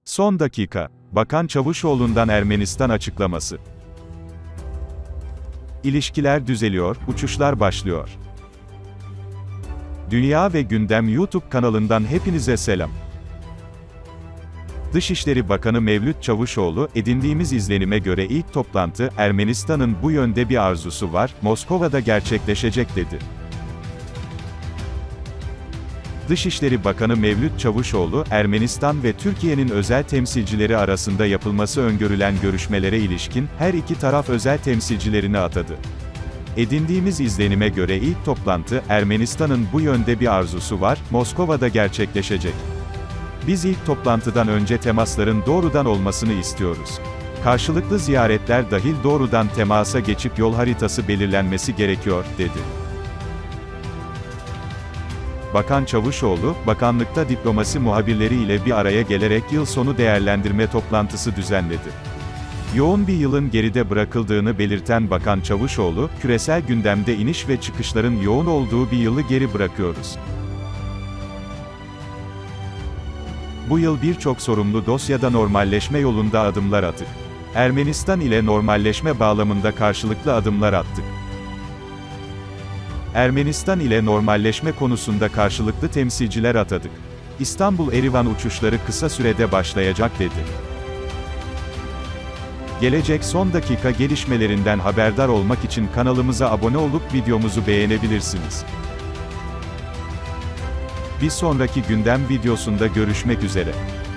Son dakika. Bakan Çavuşoğlu'ndan Ermenistan açıklaması. İlişkiler düzeliyor, uçuşlar başlıyor. Dünya ve Gündem YouTube kanalından hepinize selam. Dışişleri Bakanı Mevlüt Çavuşoğlu, edindiğimiz izlenime göre ilk toplantı, Ermenistan'ın bu yönde bir arzusu var, Moskova'da gerçekleşecek dedi. Dışişleri Bakanı Mevlüt Çavuşoğlu, Ermenistan ve Türkiye'nin özel temsilcileri arasında yapılması öngörülen görüşmelere ilişkin, her iki taraf özel temsilcilerini atadı. Edindiğimiz izlenime göre ilk toplantı, Ermenistan'ın bu yönde bir arzusu var, Moskova'da gerçekleşecek. Biz ilk toplantıdan önce temasların doğrudan olmasını istiyoruz. Karşılıklı ziyaretler dahil doğrudan temasa geçip yol haritası belirlenmesi gerekiyor, dedi. Bakan Çavuşoğlu, bakanlıkta diplomasi muhabirleri ile bir araya gelerek yıl sonu değerlendirme toplantısı düzenledi. Yoğun bir yılın geride bırakıldığını belirten Bakan Çavuşoğlu, küresel gündemde iniş ve çıkışların yoğun olduğu bir yılı geri bırakıyoruz. Bu yıl birçok sorumlu dosyada normalleşme yolunda adımlar attık. Ermenistan ile normalleşme bağlamında karşılıklı adımlar attık. Ermenistan ile normalleşme konusunda karşılıklı temsilciler atadık. İstanbul-Erivan uçuşları kısa sürede başlayacak, dedi. Gelecek son dakika gelişmelerinden haberdar olmak için kanalımıza abone olup videomuzu beğenebilirsiniz. Bir sonraki gündem videosunda görüşmek üzere.